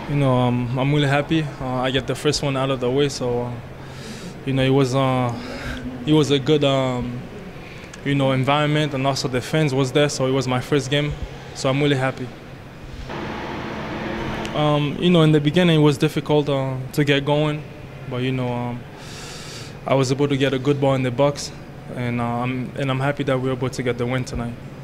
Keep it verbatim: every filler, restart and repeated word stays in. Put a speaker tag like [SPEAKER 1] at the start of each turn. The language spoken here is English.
[SPEAKER 1] You know, um, I'm really happy. Uh, I get the first one out of the way, so uh, you know, it was uh, it was a good um, you know environment, and also the fans was there, so it was my first game, so I'm really happy. Um, you know, in the beginning it was difficult uh, to get going, but you know, um, I was able to get a good ball in the box, and uh, I'm and I'm happy that we were able to get the win tonight.